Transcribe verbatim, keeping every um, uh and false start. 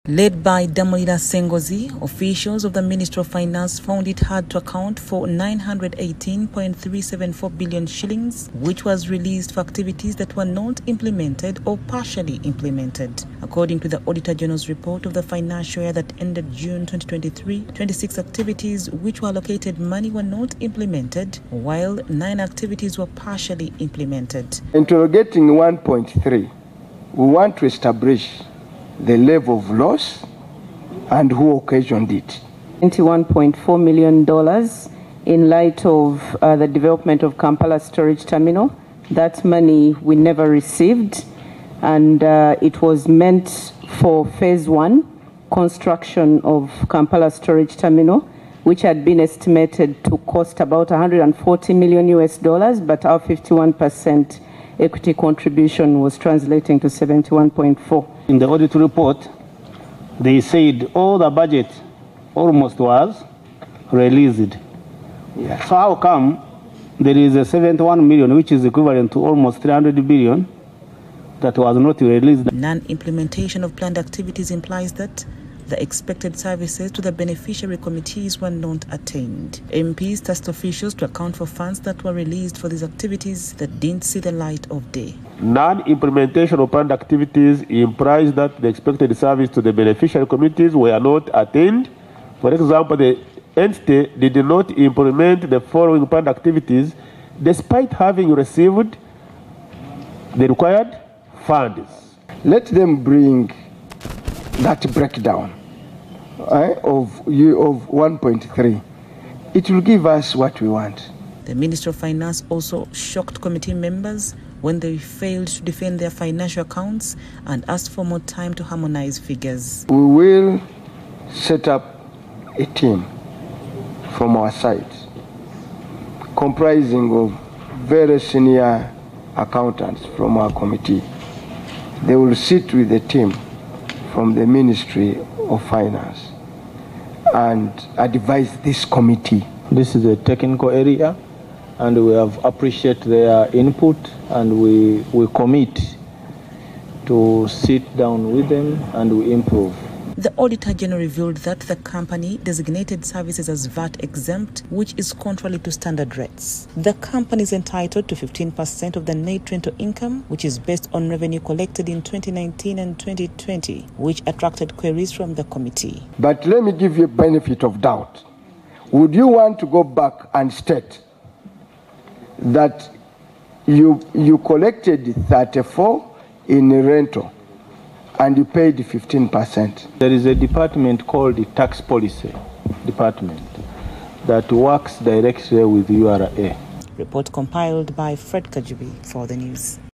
Led by Damolina Sengozi, officials of the Ministry of Finance found it hard to account for nine hundred eighteen point three seven four billion shillings, which was released for activities that were not implemented or partially implemented. According to the Auditor General's report of the financial year that ended June twenty twenty-three, twenty-six activities which were allocated money were not implemented, while nine activities were partially implemented. Interrogating one point three, we want to establish the level of loss and who occasioned it. twenty-one point four million dollars in light of uh, the development of Kampala Storage Terminal. That money we never received, and uh, it was meant for phase one construction of Kampala Storage Terminal, which had been estimated to cost about one hundred forty million U S dollars, but our fifty-one percent equity contribution was translating to seventy-one point four. In the audit report, they said all the budget almost was released. Yeah. So how come there is a seventy-one million, which is equivalent to almost three hundred billion, that was not released? Non-implementation of planned activities implies that the expected services to the beneficiary committees were not attained. M Ps tasked officials to account for funds that were released for these activities that didn't see the light of day. Non-implementation of planned activities implies that the expected service to the beneficiary committees were not attained. For example, the entity did not implement the following planned activities despite having received the required funds. Let them bring that breakdown uh, of, of one point three. It will give us what we want. The Ministry of Finance also shocked committee members when they failed to defend their financial accounts and asked for more time to harmonize figures. We will set up a team from our side comprising of very senior accountants from our committee. They will sit with the team from the Ministry of Finance and advise this committee. This is a technical area, and we have appreciated their input, and we, we commit to sit down with them and we improve. The Auditor General revealed that the company designated services as V A T exempt, which is contrary to standard rates. The company is entitled to fifteen percent of the net rental income, which is based on revenue collected in twenty nineteen and twenty twenty, which attracted queries from the committee. But let me give you a benefit of doubt. Would you want to go back and state that you, you collected thirty-four in rental and you paid fifteen percent? There is a department called the Tax Policy Department that works directly with U R A. Report compiled by Fred Kajubi for the news.